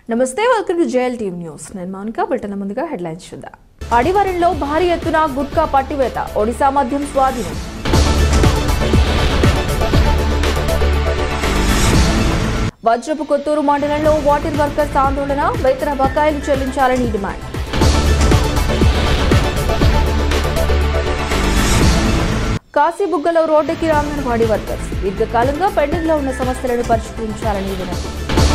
నమస్తే, welcome to J L TV news. నేను Mounika. Bulletin ముందుగా హెడ్లైన్స్ చూద్దాం. అడివరంలో భారీ ఎత్తున గుట్కా పట్టివేత, ఒడిశా మద్యం స్వాధీనం. వజ్రపు కొత్తూరు మండలంలో వాటర్ వర్కర్స్ ఆందోళన, వేతన బకాయిలు చెల్లించాలని డిమాండ్. కాశీబుగ్గలో రోడ్డుకి అంగన్వాడీ వర్కర్స్, దీర్ఘకాలంగా పెండింగ్లో ఉన్న సమస్యలను పరిష్కరించాలని వినతి.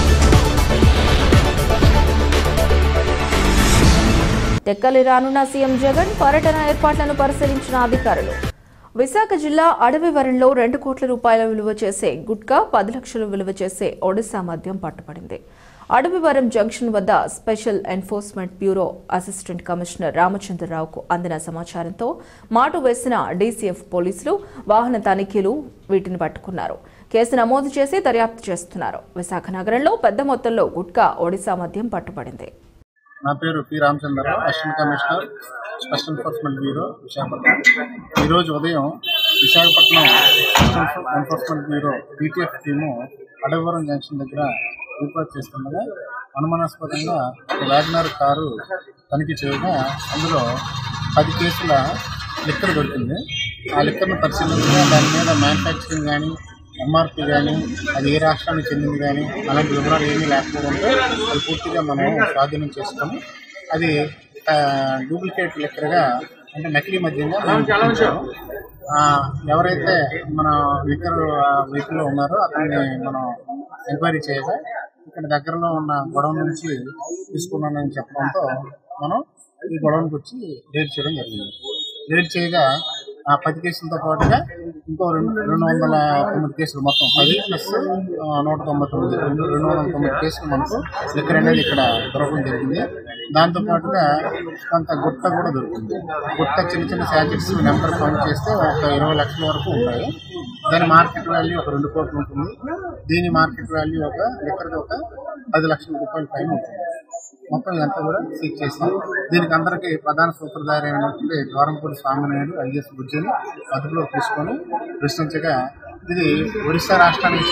టెక్కలి రానున్న సీఎం జగన్, పర్యటన ఏర్పాట్లను పరిశీలించిన అధికారులు. విశాఖ జిల్లా అడవివరంలో 2 కోట్ల రూపాయల విలువ చేసే గుట్కా, 10 లక్షలు విలువ చేసే ఒడిశా మద్యం పట్టుబడింది. అడవివరం జంక్షన్ వద్ద special enforcement bureau assistant commissioner రామచంద్రరావుకు అందిన సమాచారంతో మాటు వేసిన డీసీఎఫ్ పోలీసులు వాహన తనిఖీలు వీటిని పట్టుకున్నారు. కేసు నమోదు చేసి దర్యాప్తు చేస్తున్నారు. విశాఖ నగరంలో పెద్ద మొత్తంలో గుట్కా, ఒడిశా మద్యం పట్టుబడింది. నా పేరు P Ramachandrarao, assistant commissioner special enforcement bureau Visakhapatnam. ఈరోజు ఉదయం Visakhapatnam special enforcement bureau DTF team Adavivaram junction దగ్గర రిపోర్ట్ చేస్తుండగా అనుమానాస్పదంగా వ్యాగనర్ కారు తనిఖీ చేయగా అందులో 10 కేసుల లిక్కర్ దొరికింది. ఆ లిక్కర్ను పరిశీలించగా దాని మీద మ్యానుఫ్యాక్చరింగ్ కానీ, ఎంఆర్పి కానీ, అది ఏ రాష్ట్రానికి చెందింది కానీ అలాంటి వివరాలు ఏమీ లేకపోవడంతో అది పూర్తిగా మనం స్వాధీనం చేసుకొని అది డూప్లికేట్ లిక్కర్గా, అంటే నకిలీ మద్యంగా మనం గుర్తించాము. ఎవరైతే మన లిక్కర్ వెహికల్లో ఉన్నారో అతన్ని మనం ఎంక్వైరీ చేయగా ఇక్కడ దగ్గరలో ఉన్న గొడవ నుంచి తీసుకున్నానని చెప్పడంతో మనం ఈ గొడవనికి వచ్చి రేడ్ చేయడం జరిగింది. రేడ్ చేయగా ఆ 10 కేసులతో పాటుగా ఇంకో 209 కేసులు, మొత్తం 10 ప్లస్ 199 209 కేసులు మనకు లిక్కర్ అనేది ఇక్కడ దొరకడం జరిగింది. దాంతోపాటుగా కొంత గుట్ట కూడా దొరికింది. గుట్ట చిన్న చిన్న శాచెట్స్ నెంబర్ కౌంట్ చేస్తే ఒక 20 లక్షల వరకు ఉన్నాయి. దాని మార్కెట్ వాల్యూ ఒక 2 కోట్లు ఉంటుంది. దీని మార్కెట్ వాల్యూ ఒక లిక్కర్కి ఒక 10 లక్షల రూపాయల పైన ఉంటుంది. మొత్తం ఇదంతా కూడా సీజ్ చేస్తాం. దీనికి అందరికీ ప్రధాన సూత్రధారి అయినటువంటి ద్వారంపూడి స్వామినాయుడు ఐఎస్ బుజ్జిని అదుపులో తీసుకొని ప్రశ్నించగా, ఇది ఒరిస్సా రాష్ట్రానికి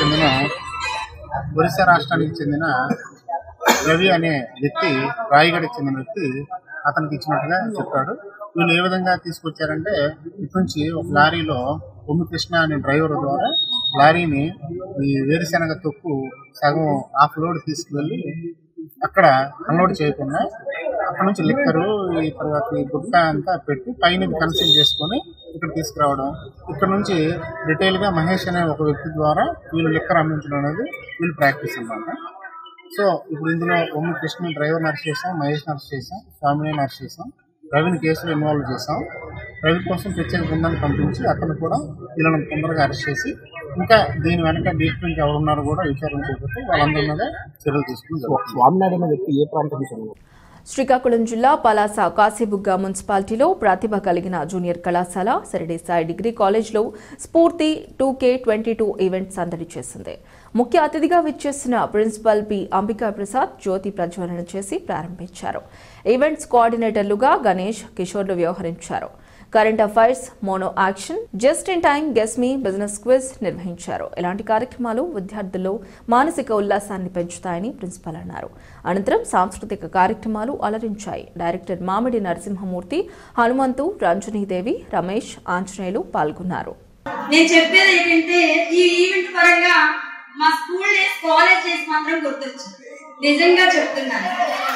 చెందిన రవి అనే వ్యక్తి, రాయగఢకి చెందిన వ్యక్తి అతనికి ఇచ్చినట్టుగా చెప్పాడు. వీళ్ళు ఏ విధంగా తీసుకొచ్చారంటే, ఇటు నుంచి ఒక లారీలో కృష్ణ అనే డ్రైవర్ ద్వారా లారీని ఈ వేరుశెనగ తొక్కు సగం హాఫ్ లోడ్ తీసుకువెళ్ళి అక్కడ అన్లోడ్ చేయకుండా అక్కడ నుంచి లిక్కరు, ఈ తర్వాత ఈ గుట్ట అంతా పెట్టి పైన కన్సీల్ చేసుకొని ఇక్కడ తీసుకురావడం. ఇక్కడ నుంచి డీటెయిల్గా మహేష్ అనే ఒక వ్యక్తి ద్వారా వీళ్ళు లిక్కర్ అమ్మించడం అనేది వీళ్ళు ప్రాక్టీస్ అన్నమాట. సో ఇప్పుడు ఇందులో కృష్ణ డ్రైవర్ని అరెస్ట్ చేసాం, మహేష్ని అరెస్ట్ చేసాం, స్వామిని అరెస్ట్ చేసాం, రవిని కేసులో ఇన్వాల్వ్ చేసాం. రవి కోసం ప్రత్యేక బృందాన్ని పంపించి అతను కూడా వీళ్ళని తొందరగా అరెస్ట్ చేసి ఇంకా దీని వెనక డీప్ ఇంకా ఎవరున్నారో కూడా విచారణ చేపట్టి వాళ్ళందరి మీద చర్యలు తీసుకుని. స్వామినాయుడు అనే వ్యక్తి ఏ ప్రాంతం? శ్రీకాకుళం జిల్లా పలాస కాశీబుగ్గ మున్సిపాలిటీలో ప్రతిభ కలిగిన జూనియర్ కళాశాల సిరిడి సాయి డిగ్రీ కాలేజ్లో స్ఫూర్తి 2K22 ఈవెంట్ సందడి చేసింది. ముఖ్య అతిథిగా విచ్చేసిన ప్రిన్సిపల్ పి అంబికా ప్రసాద్ జ్యోతి ప్రజ్వలన చేసి ప్రారంభించారు. ఈవెంట్స్ కోఆర్డినేటర్లుగా గణేష్, కిషోర్లు వ్యవహరించారు. Current affairs, mono action, just in time, guess me, business quiz నిర్వహించారు. ఇలాంటి కార్యక్రమాలు విద్యార్థుల్లో మానసిక ఉల్లాసాన్ని పెంచుతాయని ప్రిన్సిపల్ అన్నారు. అనంతరం సాంస్కృతిక కార్యక్రమాలు అలరించాయి. డైరెక్టర్ మామిడి నరసింహమూర్తి, హనుమంతు, రంజనీదేవి, రమేష్, ఆంజనేయులు పాల్గొన్నారు. నేను చెప్పేది ఏంటంటే, ఈ ఈవెంట్ పరంగా మా స్కూల్ డేస్, కాలేజ్ డేస్ మాత్రం గుర్తొచ్చింది. నిజంగా చెప్తున్నాను.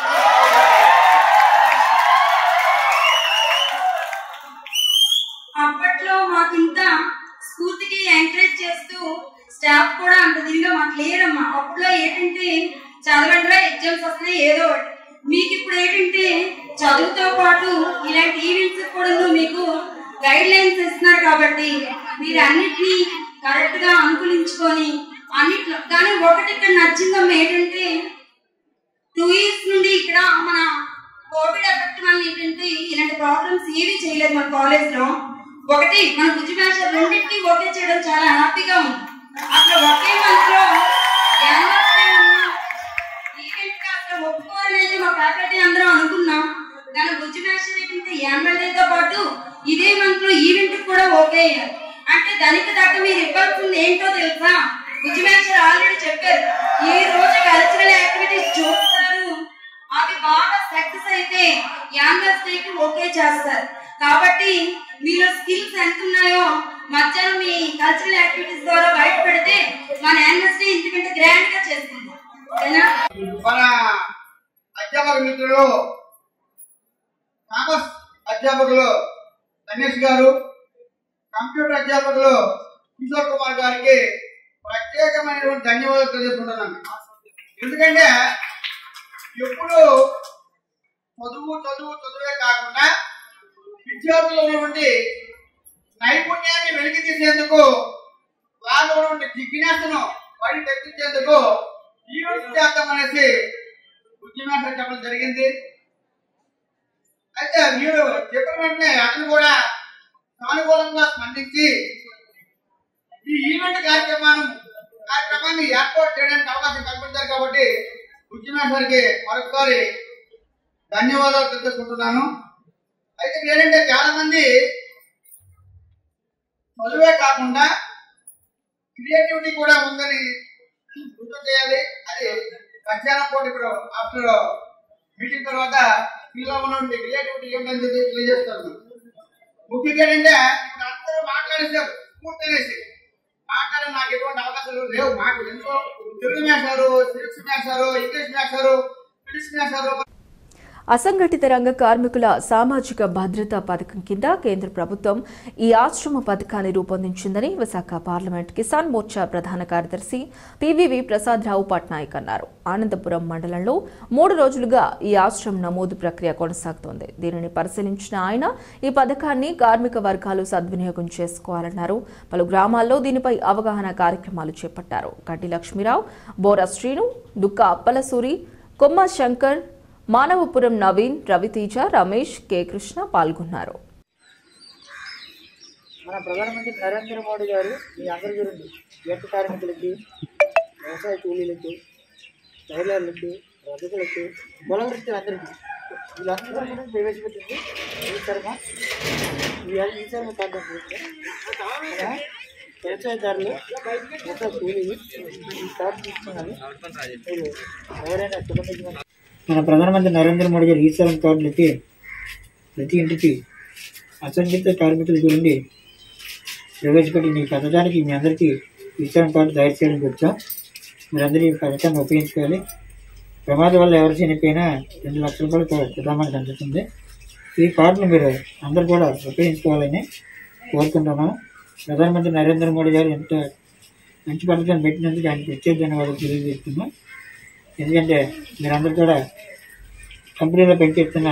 అప్పట్లో మాకు ఇంత స్ఫూర్తికి ఎంకరేజ్ చేస్తూ స్టాఫ్ కూడా అంత దీనిగా మాకు లేరమ్మా. అప్పట్లో ఏంటంటే చదవండిరా, ఎగ్జామ్స్ వస్తున్నాయి ఏదో ఒకటి. మీకు ఇప్పుడు ఏంటంటే చదువుతో పాటు ఇలాంటి ఈవెంట్స్ కూడా మీకు గైడ్ లైన్స్ ఇస్తున్నారు. కాబట్టి మీరు అన్నిటినీ కరెక్ట్ గా అనుకూలించుకొని అన్నిట్లో. కానీ ఒకటి ఇక్కడ నచ్చిందమ్మా ఏంటంటే, 2 years నుండి ఇక్కడ మన కోవిడ్ ఎఫెక్ట్ వల్ల ఏంటంటే ఇలాంటి ప్రాబ్లమ్స్ ఏవి చేయలేదు మన కాలేజ్ లో. ఒకటి మన బుజ్జి భాష రెండింటికి ఓకే చేయడం చాలా హ్యాపీగా ఉంది. అసలు ఒకే మంత్ లో ఈవెంట్ గా అసలు ఒప్పుకోవాలనేది మా ఫ్యాకల్టీ అందరం అనుకున్నాం. కానీ బుజ్జి భాష ఏంటంటే యాన్యువల్ డే తో పాటు ఇదే మంత్ లో ఈవెంట్ కూడా ఓకే అయ్యారు. అంటే దానికి తగ్గ మీరు ఇవ్వాల్సింది ఏంటో తెలుసా? బుజ్జి భాష ఆల్రెడీ చెప్పారు, ఈ రోజు కల్చరల్ యాక్టివిటీస్ చూస్తారు, బాగా సక్సెస్ అయితే యాంగర్స్కి ఓకే చేస్తారు. కాబట్టి మీలో స్కిల్స్ ఎంత ఉన్నాయో మధ్యాహ్నం మీ కల్చరల్ యాక్టివిటీస్ ద్వారా బయట పెడితే మన యాంగర్స్కి ఇంతకంటే గ్రాండ్ గా చేసుకుంటాం. మన అధ్యాపక మిత్రులు కామర్స్ అధ్యాపకులు గణేష్ గారు, కంప్యూటర్ అధ్యాపకులు కిషోర్ కుమార్ గారికి ప్రత్యేకమైనటువంటి ధన్యవాదాలు తెలియజేసుకుంటున్నాను. ఎందుకంటే ఎప్పుడు చదువే కాకుండా విద్యార్థులు ఉన్నటువంటి నైపుణ్యాన్ని వెలికి తీసేందుకు, వాళ్ళు ఉన్నటువంటి జిజ్ఞాసను బయట తెప్పించేందుకు ఈవెంట్స్ చేద్దాం అనేసి ఉద్యమాలు చెప్పడం జరిగింది. అయితే మీరు చెప్పిన వెంటనే అతను కూడా సానుకూలంగా స్పందించి ఈ ఈవెంట్ కార్యక్రమాన్ని ఏర్పాటు చేయడానికి అవకాశం కల్పించారు. కాబట్టి ఉద్యమేశ్వరికి మరొకసారి ధన్యవాదాలు తెలుసుకుంటున్నాను. అయితే ఏంటంటే చాలా మంది చదువే కాకుండా క్రియేటివిటీ కూడా ఉందని గుర్తు చేయాలి. అది మధ్యాహ్నం పూట ఇప్పుడు ఆఫ్టర్ మీటింగ్ తర్వాత మీలో ఉన్నటువంటి క్రియేటివిటీ ఏమిటని తెలియజేస్తాను. ముఖ్యంగా ఏంటంటే ఇప్పుడు అందరూ మాట్లాడేసారు, పూర్తనేసి మాట్లాడే నాకు ఎటువంటి అవకాశాలు లేవు. మాకు ఎంతో తెలుగు మేసారు, సివిక్స్ మేసారు, ఇంగ్లీష్ మేసారు, ఫిజిక్స్ మేసారు. అసంఘటిత రంగ కార్మికుల సామాజిక భద్రతా పథకం కింద కేంద్ర ప్రభుత్వం ఈ ఆశ్రమ పథకాన్ని రూపొందించిందని విశాఖ పార్లమెంట్ కిసాన్ మోర్చా ప్రధాన కార్యదర్శి పివివి ప్రసాదరావు పట్నాయక్ అన్నారు. ఆనందపురం మండలంలో 3 రోజులుగా ఈ ఆశ్రమం నమోదు ప్రక్రియ కొనసాగుతోంది. దీనిని పరిశీలించిన ఆయన ఈ పథకాన్ని కార్మిక వర్గాలు సద్వినియోగం చేసుకోవాలన్నారు. పలు గ్రామాల్లో దీనిపై అవగాహన కార్యక్రమాలు చేపట్టారు. గడ్డి లక్ష్మీరావు, బోరా శ్రీను, దుక్క అప్పలసూరి, కొమ్మ శంకర్, మానవపురం నవీన్, రవితేజ, రమేష్, కె కృష్ణ పాల్గొన్నారు. మన ప్రధానమంత్రి నరేంద్ర మోడీ గారు మీ అందరి గురించి గేట్ కార్మికులకి, వ్యవసాయ కూలీలకి, టైలర్లకి, రజకులకి, కుల వృత్తులందరికీ వీళ్ళందరూ గురించి ప్రవేశపెట్టింది ఈ శర్మ కార్డు. వ్యవసాయదారులు, వ్యవసాయ కూలీలు ఈ కార్డు తీసుకున్నారు. మీరు ఎవరైనా కుటుంబ మన ప్రధానమంత్రి నరేంద్ర మోడీ గారు ఈ శర్మ కార్డులకి ప్రతి ఇంటికి అసంఘటిత కార్మికుల గురించి ప్రవేశపెట్టిన ఈ పథకానికి మీ అందరికీ ఈ శర్మ కార్డు తయారు చేయడానికి వచ్చాం. మీరందరూ ఈ పథకాన్ని ఉపయోగించుకోవాలి. ప్రమాదం వల్ల ఎవరు చనిపోయినా 2 లక్షల రూపాయలు కుటుంబానికి అందుతుంది. ఈ కార్డును మీరు అందరూ కూడా ఉపయోగించుకోవాలని కోరుకుంటున్నాం. ప్రధానమంత్రి నరేంద్ర మోడీ గారు ఎంత మంచి పథకాన్ని పెట్టినందుకు ఆయనకు ప్రత్యేక ధన్యవాదాలు తెలియజేస్తున్నాం. ఎందుకంటే మీరందరూ కూడా కంపెనీలో పెంచేస్తున్న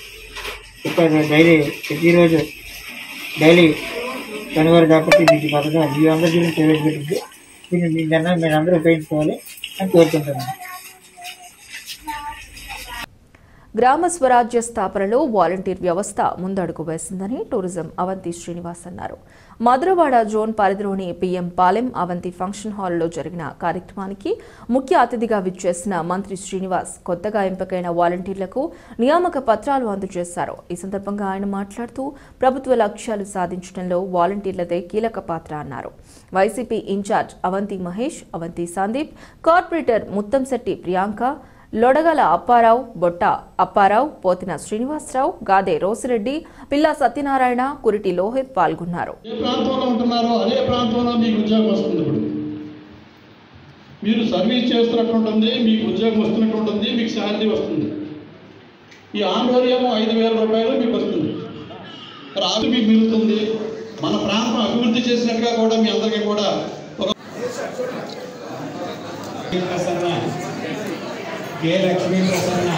ప్రతిరోజు డైలీ పనివారు కాబట్టి మీకు పథకం మీ అందరి గురించి ప్రవేశపెట్టింది. దీన్ని మీరందరూ ఉపయోగించుకోవాలి అని కోరుకుంటున్నాను. గ్రామ స్వరాజ్య స్థాపనలో వాలంటీర్ వ్యవస్థ ముందడుగు వేసిందని టూరిజం అవంతి శ్రీనివాస్ అన్నారు. మధురవాడ జోన్ పరిధిలోని పిఎం పాలెం అవంతి ఫంక్షన్ హాల్లో జరిగిన కార్యక్రమానికి ముఖ్య అతిథిగా విచ్చేసిన మంత్రి శ్రీనివాస్ కొత్తగా ఎంపికైన వాలంటీర్లకు నియామక పత్రాలు అందజేశారు. ఈ సందర్భంగా ఆయన మాట్లాడుతూ ప్రభుత్వ లక్ష్యాలు సాధించడంలో వాలంటీర్లదే కీలక పాత్ర అన్నారు. YCP in charge Avanthi Mahesh, Avanthi Sandeep, corporator Muttamsetti Priyanka, Lodagala Apparao, Botta Apparao, Pothina Srinivasarao, Gade Rosireddy, Pilla Satyanarayana, కురిటి Lohit పాల్గొన్నారు. ఏ ప్రాంతంలో ఉంటున్నారో అదే ప్రాంతంలో మీకు ఉద్యోగం వస్తుంది. ఇప్పుడు మీరు సర్వీస్ చేస్తున్నట్టు ఉంటుంది, మీకు ఉద్యోగం వస్తున్నట్టు ఉంటుంది, మీకు శాలరీ వస్తుంది. ఈ ఆందోళన 5,000 రూపాయలు మీకు వస్తుంది. రాజు మీకు మిగులుతుంది. మన ప్రాంతం అభివృద్ధి చేసినట్టుగా కూడా మీ అందరికీ కూడా ఒక K Lakshmi Prasanna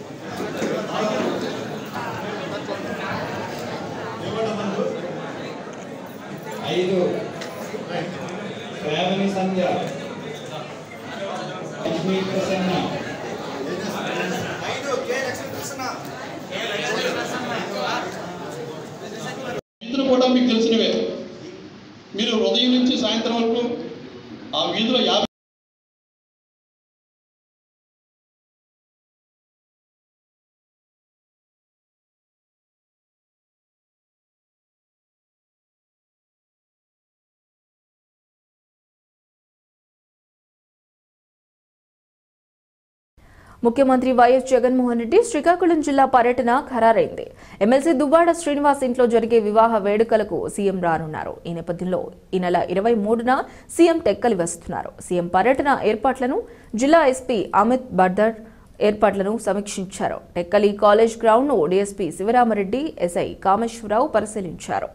5 family Sandhya Lakshmi Prasanna 5 K Lakshmi Prasanna వీధులు కూడా మీకు తెలిసినవే. మీరు ఉదయం నుంచి సాయంత్రం వరకు ఆ వీధిలో 50 ముఖ్యమంత్రి వైఎస్ జగన్మోహన్ రెడ్డి శ్రీకాకుళం జిల్లా పర్యటన ఖరారైంది. ఎమ్మెల్సీ దువ్వాడ శ్రీనివాస్ ఇంట్లో జరిగే వివాహ వేడుకలకు సీఎం రానున్నారు. ఈ నేపథ్యంలో ఈ నెల 23న సీఎం టెక్కలి వస్తున్నారు. సీఎం పర్యటన ఏర్పాట్లను జిల్లా ఎస్పీ అమిత్ బర్దర్ ఏర్పాట్లను సమీక్షించారు. టెక్కలి కాలేజ్ గ్రౌండ్ను డీఎస్పీ శివరామరెడ్డి, ఎస్ఐ కామేశ్వరరావు పరిశీలించారు.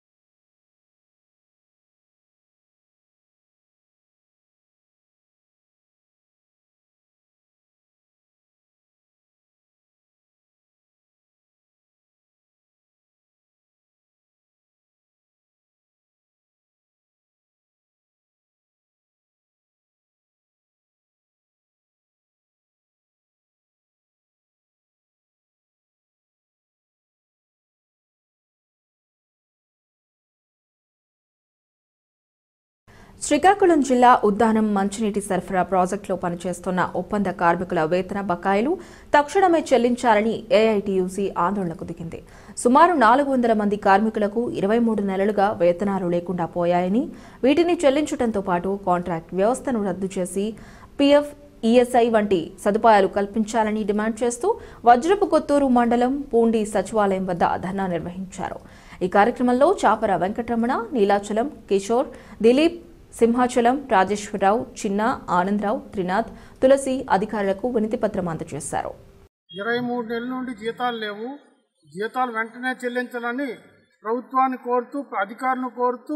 శ్రీకాకుళం జిల్లా ఉద్దానం మంచినీటి సరఫరా ప్రాజెక్టులో పనిచేస్తున్న ఒప్పంద కార్మికుల వేతన బకాయిలు తక్షణమే చెల్లించాలని ఏఐటీయూసీ ఆందోళనకు దిగింది. సుమారు 400 మంది కార్మికులకు 23 నెలలుగా వేతనాలు లేకుండా పోయాయని, వీటిని చెల్లించడంతో పాటు కాంట్రాక్ట్ వ్యవస్థను రద్దు చేసి పీఎఫ్, ఈఎస్ఐ వంటి సదుపాయాలు కల్పించాలని డిమాండ్ చేస్తూ వజ్రపు కొత్తూరు మండలం పూండి సచివాలయం వద్ద ధర్నా నిర్వహించారు. ఈ కార్యక్రమంలో చాపర వెంకటరమణ, నీలాచలం, కిషోర్, దిలీప్, సింహాచలం, రాజేశ్వరరావు, చిన్న, ఆనందరావు, త్రినాథ్, తులసి అధికారులకు వినతిపత్రం అందజేశారు. 23 నెలల నుండి జీతాలు లేవు, జీతాలు వెంటనే చెల్లించాలని ప్రభుత్వాన్ని కోరుతూ, అధికారులను కోరుతూ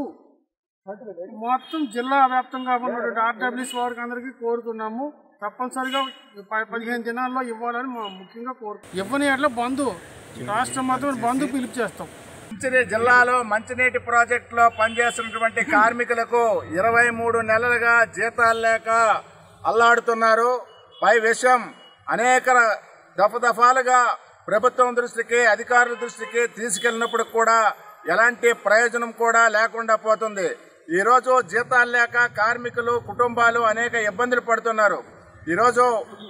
మొత్తం జిల్లా వ్యాప్తంగా ఉన్నటువంటి ఆర్డబ్ల్యూఎస్ వారికి అందరికీ కోరుతున్నాము. తప్పనిసరిగా 15 దినాల్లో ఇవ్వాలని ముఖ్యంగా కోరుతున్నాం. ఇవ్వని ఎట్లా బంధు రాష్ట్రం మాత్రం బంధు పిలుపు చేస్తాం. జిల్లాలో మంచినీటి ప్రాజెక్టులో పనిచేస్తున్నటువంటి కార్మికులకు 23 నెలలుగా జీతాలు లేక అల్లాడుతున్నారు. పై విషయం అనేక దఫాలుగా ప్రభుత్వం దృష్టికి, అధికారుల దృష్టికి తీసుకెళ్లినప్పుడు కూడా ఎలాంటి ప్రయోజనం కూడా లేకుండా పోతుంది. ఈరోజు జీతాలు లేక కార్మికులు, కుటుంబాలు అనేక ఇబ్బందులు పడుతున్నారు. ఈరోజు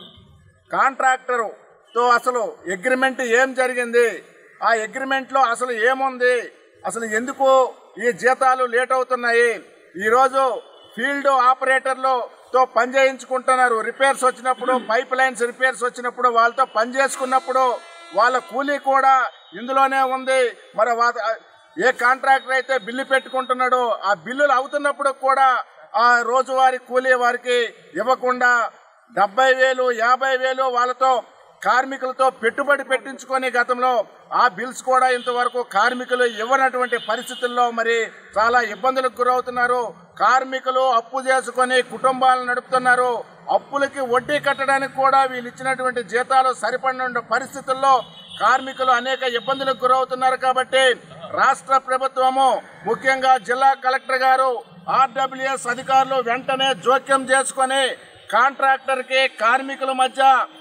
కాంట్రాక్టర్తో అసలు అగ్రిమెంట్ ఏం జరిగింది, ఆ అగ్రిమెంట్లో అసలు ఏముంది, అసలు ఎందుకు ఈ జీతాలు లేట్ అవుతున్నాయి, ఈరోజు ఫీల్డ్ ఆపరేటర్లతో పని చేయించుకుంటున్నారు. రిపేర్స్ వచ్చినప్పుడు, పైప్ లైన్స్ రిపేర్స్ వచ్చినప్పుడు వాళ్ళతో పని చేసుకున్నప్పుడు వాళ్ళ కూలీ కూడా ఇందులోనే ఉంది. మరి ఏ కాంట్రాక్టర్ అయితే బిల్లు పెట్టుకుంటున్నాడో ఆ బిల్లులు అవుతున్నప్పుడు కూడా ఆ రోజువారీ కూలీ వారికి ఇవ్వకుండా 70,000, 50,000 వాళ్ళతో కార్మికులతో పెట్టుబడి పెట్టించుకొని గతంలో ఆ బిల్స్ కూడా ఇంతవరకు కార్మికులు ఇవ్వనటువంటి పరిస్థితుల్లో మరి చాలా ఇబ్బందులకు గురవుతున్నారు. కార్మికులు అప్పు చేసుకొని కుటుంబాలను నడుపుతున్నారు. అప్పులకి వడ్డీ కట్టడానికి కూడా వీళ్ళు ఇచ్చినటువంటి జీతాలు సరిపడిన పరిస్థితుల్లో కార్మికులు అనేక ఇబ్బందులకు గురవుతున్నారు. కాబట్టి రాష్ట్ర ప్రభుత్వము, ముఖ్యంగా జిల్లా కలెక్టర్ గారు, ఆర్డబ్ల్యూఎస్ అధికారులు వెంటనే జోక్యం చేసుకొని కాంట్రాక్టర్కి కార్మికుల మధ్య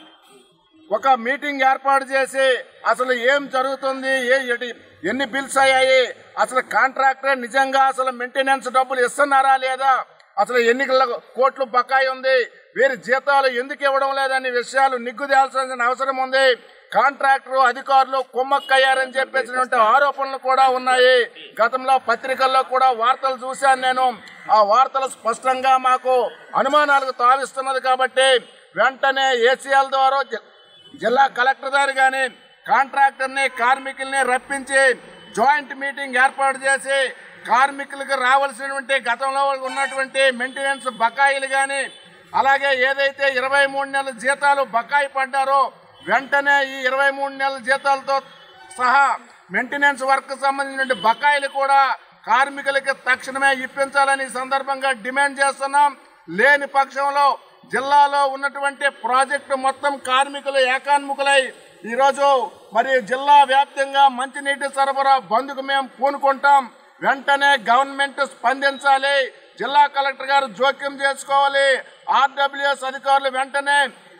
ఒక మీటింగ్ ఏర్పాటు చేసి అసలు ఏం జరుగుతుంది, ఎన్ని బిల్స్ అయ్యాయి, అసలు కాంట్రాక్టర్ నిజంగా అసలు మెయింటెనెన్స్ డబ్బులు ఇస్తున్నారా లేదా, అసలు ఎన్ని కోట్లు బకాయి ఉంది, వీరి జీతాలు ఎందుకు ఇవ్వడం లేదనే విషయాలు నిగ్గుదేల్సిన అవసరం ఉంది. కాంట్రాక్టర్ అధికారులు కుమ్మక్కయ్యారని చెప్పేసినటువంటి ఆరోపణలు కూడా ఉన్నాయి. గతంలో పత్రికల్లో కూడా వార్తలు చూశాను నేను. ఆ వార్తలు స్పష్టంగా మాకు అనుమానాలకు తావిస్తున్నది. కాబట్టి వెంటనే ఏసీఎల్ ద్వారా జిల్లా కలెక్టర్ గారు కానీ కాంట్రాక్టర్ని, కార్మికుల్ని రప్పించి జాయింట్ మీటింగ్ ఏర్పాటు చేసి కార్మికులకు రావాల్సినటువంటి గతంలో ఉన్నటువంటి మెయింటెనెన్స్ బకాయిలు కానీ, అలాగే ఏదైతే 23 నెలల జీతాలు బకాయి పడ్డారో వెంటనే ఈ 23 నెలల జీతాలతో సహా మెయింటెనెన్స్ వర్క్ సంబంధించిన బకాయిలు కూడా కార్మికులకి తక్షణమే ఇప్పించాలని సందర్భంగా డిమాండ్ చేస్తున్నాం. లేని పక్షంలో జిల్లాలో ఉన్నటువంటి ప్రాజెక్టు మొత్తం కార్మికులు ఏకాన్ముఖులై ఈరోజు మరి జిల్లా వ్యాప్తంగా మంచినీటి సరఫరా బంద్కు మేము పూనుకుంటాం. వెంటనే గవర్నమెంట్ స్పందించాలి, జిల్లా కలెక్టర్ గారు జోక్యం చేసుకోవాలి, ఆర్డబ్ల్యూఎస్ అధికారులు వెంటనే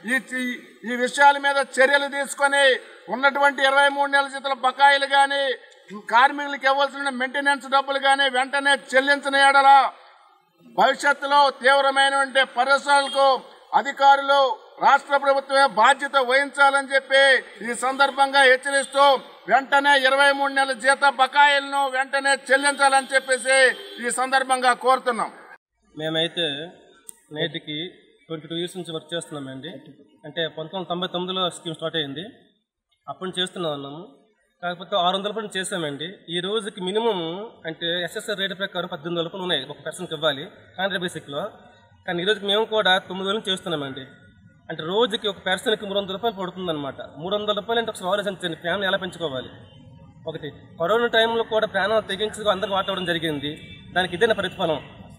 ఈ విషయాల మీద చర్యలు తీసుకొని ఉన్నటువంటి 23 నెలల జీతాల బకాయిలు కానీ, కార్మికులకు ఇవ్వాల్సిన మెయింటెనెన్స్ డబ్బులు కానీ వెంటనే చెల్లించిన యెడల భవిష్యత్తులో తీవ్రమైనటువంటి పరిస్థితులకు అధికారులు, రాష్ట్ర ప్రభుత్వమే బాధ్యత వహించాలని చెప్పి ఈ సందర్భంగా హెచ్చరిస్తూ వెంటనే 23 నెలల జీత బకాయిలను వెంటనే చెల్లించాలని చెప్పేసి ఈ సందర్భంగా కోరుతున్నాం. మేమైతే నేటికి 22 years నుంచి వర్క్ చేస్తున్నామండి. అంటే 1999లో స్కీమ్ స్టార్ట్ అయ్యింది. అప్పుడు చేస్తున్నాము. కాకపోతే 600 రూపాయలు చేసామండి. ఈ రోజుకి మినిమం అంటే ఎస్ఎస్ఆర్ రేట్ ప్రకారం 18,000 రూపాయలు ఉన్నాయి ఒక పర్సన్కి ఇవ్వాలి కాంట్రాక్ట్ బేసిక్లో. కానీ ఈ రోజుకి మేము కూడా 9,000 చేస్తున్నామండి. అంటే రోజుకి ఒక పర్సన్కి 300 రూపాయలు పడుతుందన్నమాట. 300 రూపాయలు అంటే ఒకసారి ఆలోచించండి, ఫ్యామిలీ ఎలా పెంచుకోవాలి. ఒకటి కరోనా టైంలో కూడా ప్రాణాలు తెగించి అందరికి వాటవడం జరిగింది. దానికి ఇదేనా ప్రతిఫలం.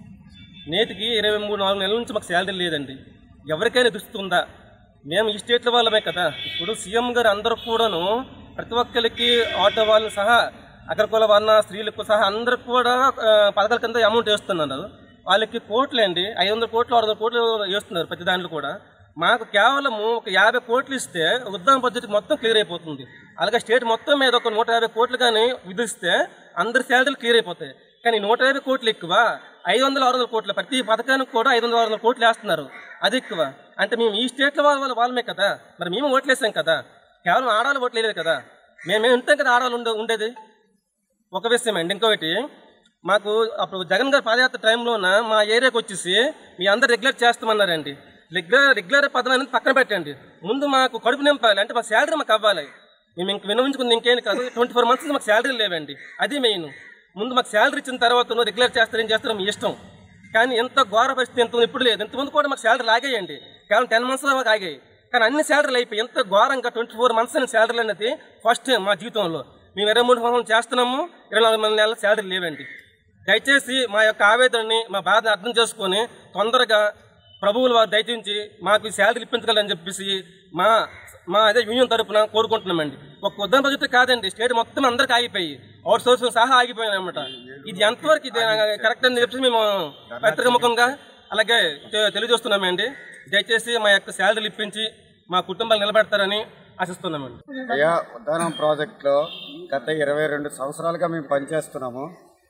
నేటికి 23-24 నెలల నుంచి మాకు శాలరీ లేదండి. ఎవరికైనా దుస్తుందా? మేము ఈ స్టేట్ల వాళ్ళమే కదా. ఇప్పుడు సీఎం గారు అందరూ కూడాను ప్రతి ఒక్కరికి ఆటో వాళ్ళని సహా అగ్రకుల వర్ణ స్త్రీలకు సహా అందరికి కూడా పథకాల కింద అమౌంట్ వేస్తున్నారు. వాళ్ళకి కోట్లండి, 500 కోట్లు 600 కోట్లు వేస్తున్నారు ప్రతి దాంట్లో కూడా. మాకు కేవలము ఒక 50 కోట్లు ఇస్తే ఉద్దాన బడ్జెట్ మొత్తం క్లియర్ అయిపోతుంది. అలాగే స్టేట్ మొత్తం మీద ఒక 150 కోట్లు కానీ విధిస్తే అందరి శాలరీలు క్లియర్ అయిపోతాయి. కానీ 150 కోట్లు ఎక్కువ, 500-600 కోట్లు ప్రతి పథకానికి కూడా 500-600 కోట్లు వేస్తున్నారు. అది ఎక్కువ. అంటే మేము ఈ స్టేట్లో వాళ్ళమే కదా, మరి మేము ఓట్లేసాం కదా. కేవలం ఆడవాళ్ళు ఓట్లు వేయలేదు కదా, మేము ఉంటాం కదా ఆడవాళ్ళు ఉండేది. ఒక విషయం అండి. ఇంకొకటి, మాకు అప్పుడు జగన్ గారి పాదయాత్ర టైంలోన మా ఏరియాకి వచ్చేసి మీ అందరు రెగ్యులర్ చేస్తామన్నారండి. రెగ్యులర్ పదం అనేది పక్కన పెట్టండి, ముందు మాకు కడుపు నింపాలి. అంటే మా శాలరీ మాకు అవ్వాలి. మేము ఇంక విన్నవించుకుంది ఇంకేం కాదు. 24 months మాకు శాలరీ లేవండి. అది మెయిన్. ముందు మాకు శాలరీ ఇచ్చిన తర్వాత నువ్వు రెగ్యులర్ చేస్తారు, ఏం చేస్తారో మీ ఇష్టం. కానీ ఎంత ఘోర పరిస్థితి ఎంత ఇప్పుడు లేదు. ఇంతకుముందు కూడా మాకు శాలరీలు ఆగాయండి. కేవలం 10 months మాకు ఆగాయి. కానీ అన్ని శాలరీలు అయిపోయి ఎంత ఘోరంగా 24 months అని శాలరీలు అనేది ఫస్ట్ టైం మా జీవితంలో. మేము 23 సంవత్సరాలు చేస్తున్నాము, 24 నెలల శాలరీ లేవండి. దయచేసి మా యొక్క ఆవేదనని మా బాధను అర్థం చేసుకొని తొందరగా ప్రభువులు వారు దయచేసి మాకు శాలరీ ఇప్పించగలని చెప్పేసి మా అదే యూనియన్ తరఫున కోరుకుంటున్నామండి. ఒక ఉద్దాన బడ్జెట్ కాదండి, స్టేట్ మొత్తం అందరికీ ఆగిపోయి అవుట్ సోర్స్ సహా ఆగిపోయాయి అనమాట. ఇది ఎంతవరకు ఇది కరెక్ట్ అని చెప్పేసి మేము పత్రికాముఖంగా అలాగే తెలియజేస్తున్నామండి. దయచేసి మా యొక్క శాలరీలు ఇప్పించి మా కుటుంబాలు నిలబెడతారని ఆశిస్తున్నామండి. అయ్యా, ఉద్దానం ప్రాజెక్టులో గత 22 సంవత్సరాలుగా మేము పనిచేస్తున్నాము.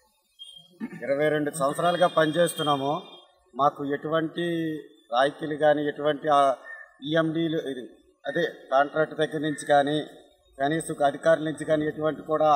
22 సంవత్సరాలుగా పనిచేస్తున్నాము. మాకు ఎటువంటి రాయితీలు కానీ ఎటువంటి ఈఎండీలు అదే కాంట్రాక్ట్ దగ్గర నుంచి కానీ కనీసం అధికారుల నుంచి కానీ ఎటువంటి కూడా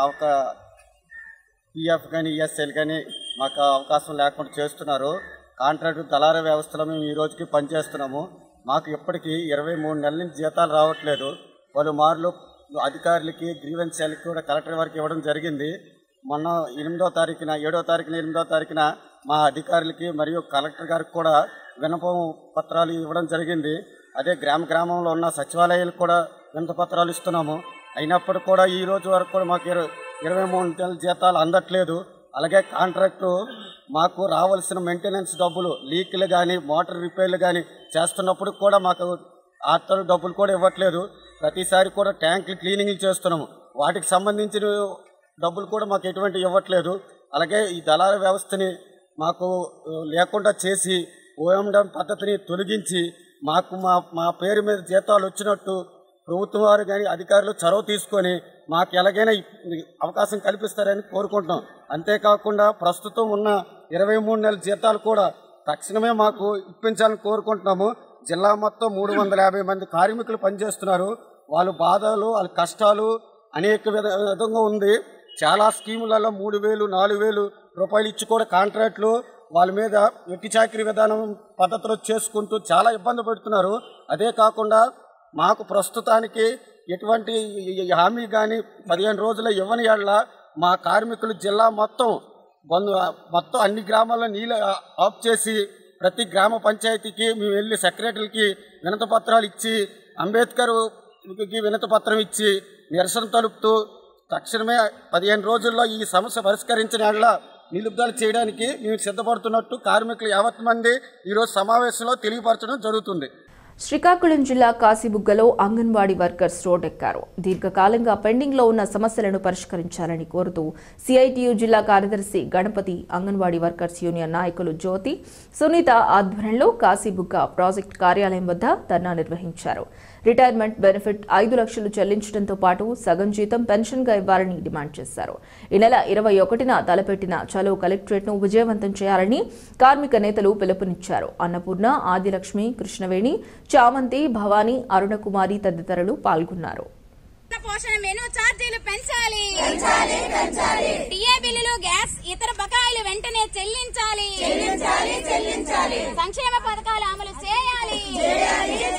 పిఎఫ్ కానీ ఈఎస్ఐలు కానీ మాకు అవకాశం లేకుండా చేస్తున్నారు. కాంట్రాక్టు దళారీ వ్యవస్థలో మేము ఈ రోజుకి పనిచేస్తున్నాము. మాకు ఇప్పటికీ 23 నెలల నుంచి జీతాలు రావట్లేదు. పలుమార్లు అధికారులకి గ్రీవెన్స్ సెల్కి కూడా కలెక్టర్ వారికి ఇవ్వడం జరిగింది. మొన్న 8వ తారీఖున 7వ తారీఖున 8వ తారీఖున మా అధికారులకి మరియు కలెక్టర్ గారికి కూడా విన్నపం పత్రాలు ఇవ్వడం జరిగింది. అదే గ్రామంలో ఉన్న సచివాలయాలకు కూడా వినతి పత్రాలు ఇస్తున్నాము. అయినప్పుడు కూడా ఈ రోజు వరకు కూడా మాకు 23 నెలల జీతాలు అందట్లేదు. అలాగే కాంట్రాక్టు మాకు రావాల్సిన మెయింటెనెన్స్ డబ్బులు, లీకులు కానీ మోటార్ రిపేర్లు కానీ చేస్తున్నప్పుడు కూడా మాకు ఆర్తలు డబ్బులు కూడా ఇవ్వట్లేదు. ప్రతిసారి కూడా ట్యాంకులు క్లీనింగ్లు చేస్తున్నాము, వాటికి సంబంధించిన డబ్బులు కూడా మాకు ఎటువంటి ఇవ్వట్లేదు. అలాగే ఈ దళారీ వ్యవస్థని మాకు లేకుండా చేసి ఓఎండం పద్ధతిని తొలగించి మాకు మా పేరు మీద జీతాలు వచ్చినట్టు ప్రభుత్వం వారు కానీ అధికారులు చొరవ తీసుకొని మాకు ఎలాగైనా అవకాశం కల్పిస్తారని కోరుకుంటున్నాం. అంతేకాకుండా ప్రస్తుతం ఉన్న 23 నెలల జీతాలు కూడా తక్షణమే మాకు ఇప్పించాలని కోరుకుంటున్నాము. జిల్లా మొత్తం 350 మంది కార్మికులు పనిచేస్తున్నారు. వాళ్ళ బాధలు వాళ్ళ కష్టాలు అనేక విధంగా ఉంది. చాలా స్కీములలో 3,000 4,000 రూపాయలు ఇచ్చి కూడా కాంట్రాక్టులు వాళ్ళ మీద వెట్టి చాకిరీ విధానం పద్ధతిలో చేసుకుంటూ చాలా ఇబ్బంది పడుతున్నారు. అదే కాకుండా మాకు ప్రస్తుతానికి ఎటువంటి హామీ కానీ 15 రోజుల ఇవ్వని ఏళ్ళ మా కార్మికులు జిల్లా మొత్తం అన్ని గ్రామాల్లో నీళ్ళు ఆఫ్ చేసి ప్రతి గ్రామ పంచాయతీకి మేము వెళ్ళి సెక్రటరీకి వినతి పత్రాలు ఇచ్చి అంబేద్కర్కి వినతి పత్రం ఇచ్చి నిరసన తెలుపుతూ తక్షణమే 15 రోజుల్లో ఈ సమస్య పరిష్కరించిన ఏళ్ళ నిలుపుదల చేయడానికి మేము సిద్ధపడుతున్నట్టు కార్మికులు 50 మంది ఈరోజు సమావేశంలో తెలియపరచడం జరుగుతుంది. శ్రీకాకుళం జిల్లా కాశీబుగ్గలో అంగన్వాడీ వర్కర్స్ రోడ్డెక్కారు. దీర్ఘకాలంగా పెండింగ్లో ఉన్న సమస్యలను పరిష్కరించాలని కోరుతూ సిఐటియు జిల్లా కార్యదర్శి గణపతి, అంగన్వాడీ వర్కర్స్ యూనియన్ నాయకులు జ్యోతి, సునీత ఆధ్వర్యంలో కాశీబుగ్గ ప్రాజెక్టు కార్యాలయం వద్ద ధర్నా నిర్వహించారు. రిటైర్మెంట్ బెనిఫిట్ 5 లక్షలు చెల్లించడంతో పాటు సగం జీతం పెన్షన్గా ఇవ్వాలని డిమాండ్ చేశారు. ఈ నెల 21న తలపెట్టిన చలో కలెక్టరేట్ను విజయవంతం చేయాలని కార్మిక నేతలు పిలుపునిచ్చారు. అన్నపూర్ణ, ఆదిలక్ష్మి, కృష్ణవేణి, చామంతి, భవానీ, అరుణకుమారి తదితరులు పాల్గొన్నారు. పోషణ మెను ఛార్జీలు పెంచాలి, టీఏ బిల్లులు, గ్యాస్ ఇతర బకాయిలు వెంటనే చెల్లించాలి, సంక్షేమ పథకాలు అమలు చేయాలి,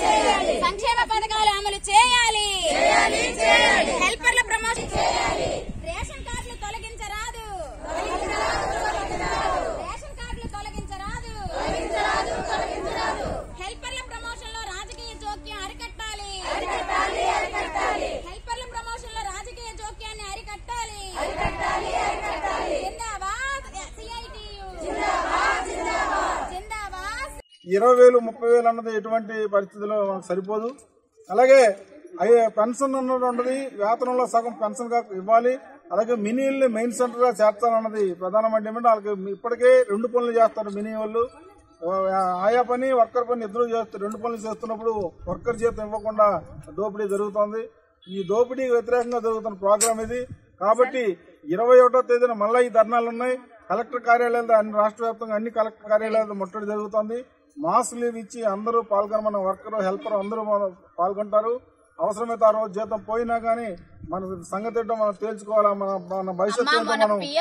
సంక్షేమ పథకాలు అమలు చేయాలి. హెల్పర్ల ప్రమోషన్ చేయాలి. రేషన్ కార్డులు తొలగించరాదు. రేషన్ కార్డులు తొలగించరాదు. హెల్పర్ల ప్రమోషన్ లో రాజకీయ జోక్యం అరికట్టాలి. హెల్పర్ల ప్రమోషన్ లో రాజకీయ జోక్యాన్ని అరికట్టాలి. జిందాబాద్ సిఐటియు. జిందాబాద్. 20,000 30,000 అన్నది ఎటువంటి పరిస్థితుల్లో మనకు సరిపోదు. అలాగే పెన్షన్ ఉన్నది వేతనంలో సగం పెన్షన్ గా ఇవ్వాలి. అలాగే మినీల్ని మెయిన్ సెంటర్ గా చేర్చాలన్నది ప్రధానమైన డిమాండ్. వాళ్ళకి ఇప్పటికే 2 పనులు చేస్తారు మినీ వాళ్ళు. ఆయా పని వర్కర్ పని ఇద్దరు చేస్తారు. 2 పనులు చేస్తున్నప్పుడు వర్కర్ జీతం ఇవ్వకుండా దోపిడీ జరుగుతోంది. ఈ దోపిడీకి వ్యతిరేకంగా జరుగుతున్న ప్రోగ్రాం ఇది. కాబట్టి 21వ తేదీన మళ్ళీ ఈ ధర్నాలు ఉన్నాయి. కలెక్టర్ కార్యాలయాలు అన్ని రాష్ట్ర వ్యాప్తంగా అన్ని కలెక్టర్ కార్యాలయాలు ముట్టడి జరుగుతోంది. మాస్ లీవ్ ఇచ్చి అందరూ మన వర్కర్ హెల్పర్ అందరూ పాల్గొంటారు. అవసరమైతే ఆ రోజు జీతం పోయినా కానీ మన సంగతి ఏంటో మనం తేల్చుకోవాలా. మన భవిష్యత్తు ఏంటో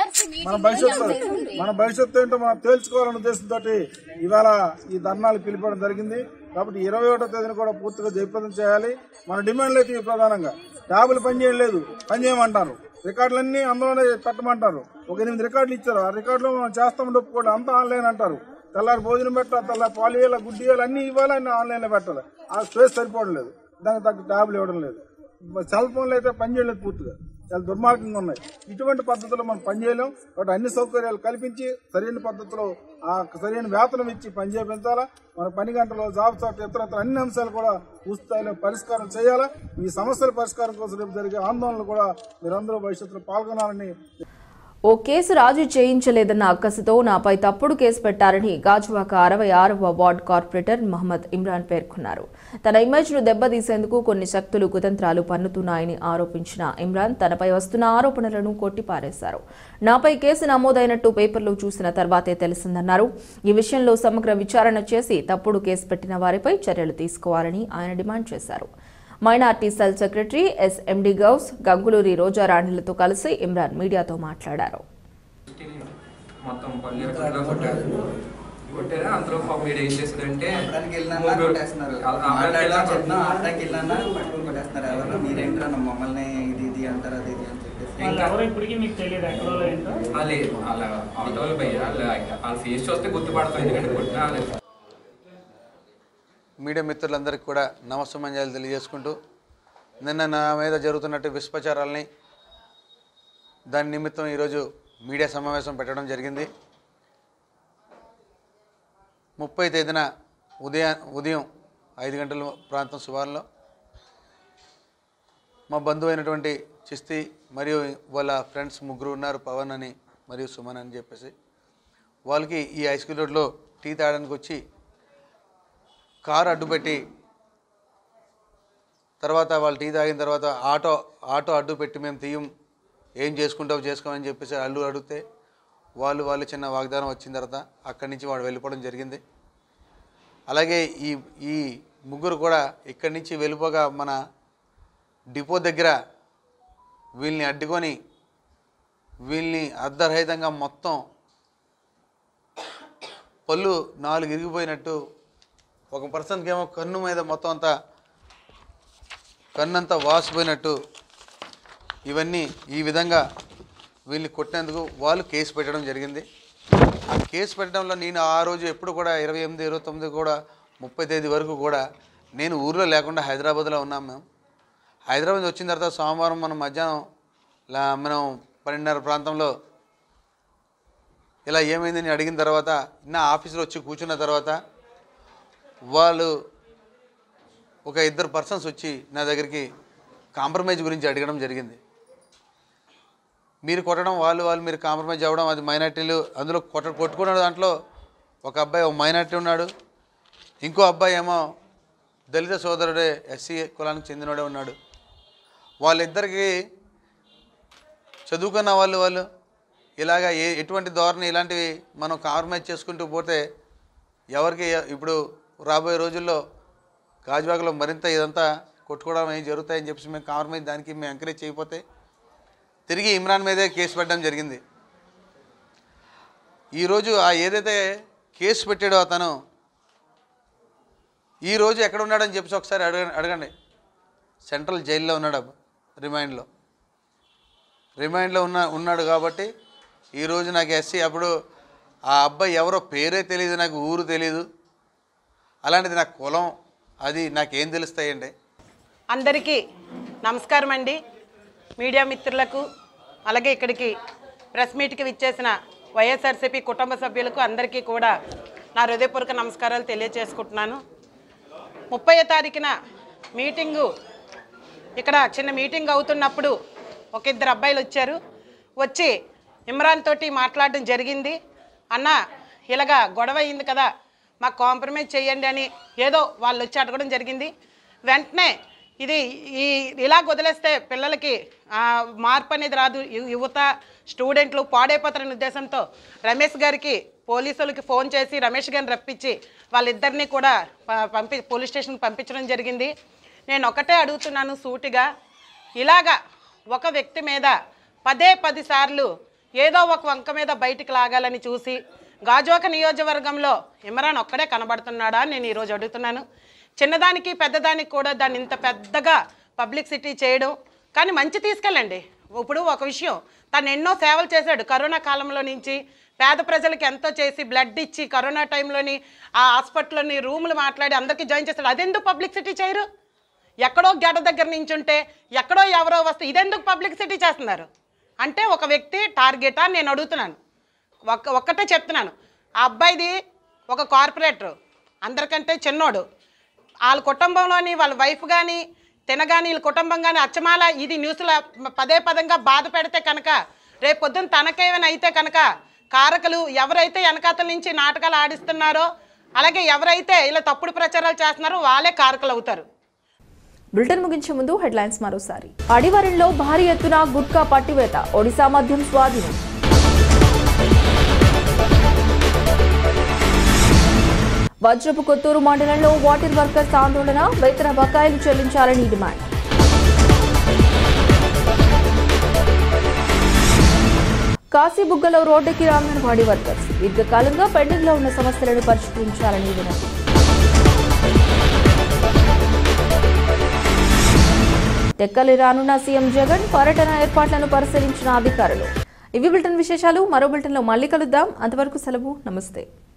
మన భవిష్యత్తు ఏంటో మనం తేల్చుకోవాలనే ఉద్దేశంతో ఇవాళ ఈ ధర్నాలు పిలిపడం జరిగింది. కాబట్టి 21వ తేదీన కూడా పూర్తిగా జయప్రదం చేయాలి. మన డిమాండ్లు అయితే ప్రధానంగా ట్యాబులు పనిచేయలేదు, పనిచేయమంటారు. రికార్డులన్నీ అందులోనే పెట్టమంటారు. ఒక 8 రికార్డులు ఇచ్చారు. ఆ రికార్డులో మనం చేస్తామని ఒప్పుకోండి, అంతా ఆన్లైన్ అంటారు. తెల్లారి భోజనం పెట్టాలి, తెల్లారి పాలియాల గుడ్డియాలు అన్ని ఇవ్వాలి, అన్ని ఆన్లైన్ లో పెట్టాలి. ఆ స్పేస్ సరిపోవడం లేదు. దానికి తగ్గ ట్యాబ్లు ఇవ్వడం లేదు. సెల్ ఫోన్లు అయితే పనిచేయలేదు, పూర్తిగా చాలా దుర్మార్గంగా ఉన్నాయి. ఇటువంటి పద్ధతిలో మనం పనిచేయలేం. కాబట్టి అన్ని సౌకర్యాలు కల్పించి సరైన పద్ధతిలో ఆ సరైన వేతనం ఇచ్చి పని చేయించాలా. మన పని గంటలో జాబ్ చాట్ ఇతర అన్ని అంశాలు కూడా పూర్తిస్థాయిలో పరిష్కారం చేయాలా. ఈ సమస్యల పరిష్కారం కోసం రేపు జరిగే ఆందోళనలు కూడా మీరందరూ భవిష్యత్తులో పాల్గొనాలని. ఓ కేసు రాజీ చేయించలేదన్న అక్కసుతో నాపై తప్పుడు కేసు పెట్టారని గాజువాక 66వ వార్డు కార్పొరేటర్ మహమ్మద్ ఇమ్రాన్ పేర్కొన్నారు. తన ఇమేజ్ను దెబ్బతీసేందుకు కొన్ని శక్తులు కుతంత్రాలు పన్నుతున్నాయని ఆరోపించిన ఇమ్రాన్ తనపై వస్తున్న ఆరోపణలను కొట్టిపారేశారు. నాపై కేసు నమోదైనట్టు పేపర్లో చూసిన తర్వాతే తెలిసిందన్నారు. ఈ విషయంలో సమగ్ర విచారణ చేసి తప్పుడు కేసు పెట్టిన వారిపై చర్యలు తీసుకోవాలని ఆయన డిమాండ్ చేశారు. Minority cell secretary SMD Ghouse, Ganguluri రోజారాణిలతో కలిసి ఇమ్రాన్ మీడియాతో మాట్లాడారు. మీడియా మిత్రులందరికీ కూడా నమస్సమాంజాలు తెలియజేసుకుంటూ నిన్న నా మీద జరుగుతున్నట్టు విషప్రచారాలని దాని నిమిత్తం ఈరోజు మీడియా సమావేశం పెట్టడం జరిగింది. 30వ తేదీన ఉదయం 5 గంటల ప్రాంతం సుమారులో మా బంధువు అయినటువంటి చిస్తి మరియు వాళ్ళ ఫ్రెండ్స్ 3 ఉన్నారు, పవన్ అని మరియు సుమన్ అని చెప్పేసి. వాళ్ళకి ఈ హై స్కూల్ రోడ్లో టీ తాగడానికి వచ్చి కారు అడ్డుపెట్టి తర్వాత వాళ్ళు టీ తాగిన తర్వాత ఆటో అడ్డు పెట్టి మేము తీయం, ఏం చేసుకుంటావు చేసుకోమని చెప్పేసి అడిగితే వాళ్ళు చిన్న వాగ్దానం వచ్చిన తర్వాత అక్కడి నుంచి వాడు వెళ్ళిపోవడం జరిగింది. అలాగే ఈ 3 కూడా ఇక్కడి నుంచి వెళ్ళిపోగా మన డిపో దగ్గర వీళ్ళని అడ్డుకొని వీళ్ళని అర్ధరహితంగా మొత్తం పళ్ళు 4 ఇరిగిపోయినట్టు, ఒక పర్సన్కి ఏమో కన్ను మీద మొత్తం అంతా కన్నంతా వాసిపోయినట్టు ఇవన్నీ ఈ విధంగా వీళ్ళని కొట్టినందుకు వాళ్ళు కేసు పెట్టడం జరిగింది. ఆ కేసు పెట్టడంలో నేను ఆ రోజు ఎప్పుడు కూడా 28, 29 కూడా 30 తేదీ వరకు కూడా నేను ఊర్లో లేకుండా హైదరాబాద్లో ఉన్నాం. మేము హైదరాబాద్ వచ్చిన తర్వాత సోమవారం మనం మధ్యాహ్నం మనం 12:30 ప్రాంతంలో ఇలా ఏమైందని అడిగిన తర్వాత నా ఆఫీసులో వచ్చి కూర్చున్న తర్వాత వాళ్ళు ఒక 2 పర్సన్స్ వచ్చి నా దగ్గరికి కాంప్రమైజ్ గురించి అడగడం జరిగింది. మీరు కొట్టడం వాళ్ళు మీరు కాంప్రమైజ్ అవ్వడం, అది మైనార్టీలు అందులో కొట్టుకున్న దాంట్లో ఒక అబ్బాయి మైనార్టీ ఉన్నాడు, ఇంకో అబ్బాయి ఏమో దళిత సోదరుడే ఎస్సీ కులానికి చెందినవాడే ఉన్నాడు. వాళ్ళిద్దరికి చదువుకున్న వాళ్ళు ఇలాగ ఎటువంటి ధోరణి ఇలాంటివి మనం కాంప్రమైజ్ చేసుకుంటూ పోతే ఎవరికి ఇప్పుడు రాబోయే రోజుల్లో గాజువాకలో మరింత ఇదంతా కొట్టుకోవడం ఏం జరుగుతాయని చెప్పేసి మేము కాంప్రమైజ్ దానికి మేము ఎంకరేజ్ చేయకపోతే తిరిగి ఇమ్రాన్ మీదే కేసు పెట్టడం జరిగింది. ఈరోజు ఏదైతే కేసు పెట్టాడో అతను ఈరోజు ఎక్కడ ఉన్నాడని చెప్పేసి ఒకసారి అడగండి. సెంట్రల్ జైల్లో ఉన్నాడు, రిమైండ్లో ఉన్నాడు కాబట్టి ఈరోజు నాకు ఎస్సీ. అప్పుడు ఆ అబ్బాయి ఎవరో పేరే తెలియదు, నాకు ఊరు తెలీదు, అలాంటిది నాకు కులం అది నాకేం తెలుస్తాయండి. అందరికీ నమస్కారం అండి. మీడియా మిత్రులకు అలాగే ఇక్కడికి ప్రెస్ మీట్కి విచ్చేసిన వైఎస్ఆర్సీపీ కుటుంబ సభ్యులకు అందరికీ కూడా నా హృదయపూర్వక నమస్కారాలు తెలియజేసుకుంటున్నాను. 30వ తారీఖున మీటింగు ఇక్కడ చిన్న మీటింగ్ అవుతున్నప్పుడు ఒక ఇద్దరు అబ్బాయిలు వచ్చారు. వచ్చి ఇమ్రాన్ తోటి మాట్లాడడం జరిగింది. అన్న ఇలాగా గొడవ అయింది కదా, మాకు కాంప్రమైజ్ చేయండి అని ఏదో వాళ్ళు వచ్చి అడగడం జరిగింది. వెంటనే ఇది ఇలా వదిలేస్తే పిల్లలకి మార్పు అనేది రాదు, యువత స్టూడెంట్లు పాడైపోతారనే ఉద్దేశంతో రమేష్ గారికి పోలీసులకి ఫోన్ చేసి రమేష్ గారిని రప్పించి వాళ్ళిద్దరినీ కూడా పోలీస్ స్టేషన్కి పంపించడం జరిగింది. నేను ఒకటే అడుగుతున్నాను సూటిగా, ఇలాగా ఒక వ్యక్తి మీద 10 సార్లు ఏదో ఒక వంక మీద బయటికి లాగాలని చూసి గాజువాక నియోజకవర్గంలో ఇమ్రాన్ ఒక్కడే కనబడుతున్నాడా నేను ఈరోజు అడుగుతున్నాను. చిన్నదానికి పెద్దదానికి కూడా దాన్ని ఇంత పెద్దగా పబ్లిసిటీ చేయడం కానీ మంచి తీసుకెళ్ళండి. ఇప్పుడు ఒక విషయం, తను ఎన్నో సేవలు చేశాడు కరోనా కాలంలో నుంచి, పేద ప్రజలకి ఎంతో చేసి బ్లడ్ ఇచ్చి కరోనా టైంలోని ఆ హాస్పిటల్లోని రూములు మాట్లాడి అందరికీ జాయిన్ చేస్తాడు. అదెందుకు పబ్లిసిటీ చేయరు? ఎక్కడో గడ్డ దగ్గర నుంచి ఉంటే ఎక్కడో ఎవరో వస్తే ఇదెందుకు పబ్లిసిటీ చేస్తున్నారు? అంటే ఒక వ్యక్తి టార్గెటా నేను అడుగుతున్నాను. ఒక్కటే చెప్తున్నాను, ఆ అబ్బాయిది ఒక కార్పొరేటర్, అందరికంటే చిన్నోడు, వాళ్ళ కుటుంబంలోని వాళ్ళ వైఫ్ కానీ తినగాని వీళ్ళ కుటుంబం కానీ అచ్చమాల ఇది న్యూస్లో పదంగా బాధ పెడితే కనుక రేపు పొద్దున్న తనకేమైనా అయితే కనుక కారకులు ఎవరైతే వెనకాతల నుంచి నాటకాలు ఆడిస్తున్నారో అలాగే ఎవరైతే ఇలా తప్పుడు ప్రచారాలు చేస్తున్నారో వాళ్ళే కారకులు అవుతారు. బులెటిన్ ముగించే ముందు హెడ్లైన్స్ మరోసారి. అడివారిలో భారీ ఎత్తున గుట్కా పట్టివేత, ఒడిశా మద్యం స్వాధీనం. వజ్రపు కొత్తూరు మండలంలో వాటర్ వర్కర్స్ ఆందోళన, వేతన బకాయిలు చెల్లించాలని డిమాండ్. కాశీబుగ్గలో రోడ్డుకి అంగన్వాడీ వర్కర్స్, దీర్ఘకాలంగా పెండింగ్లో ఉన్న సమస్యలను పరిష్కరించాలని వినతి. టెక్కలి రానున్న సీఎం జగన్, పర్యటన ఏర్పాట్లను పరిశీలించిన అధికారులు. ఇవి బులెటిన్ విశేషాలు. మరో బులెటిన్లో మళ్ళీ కలుద్దాం. అంతవరకు సెలవు. నమస్తే.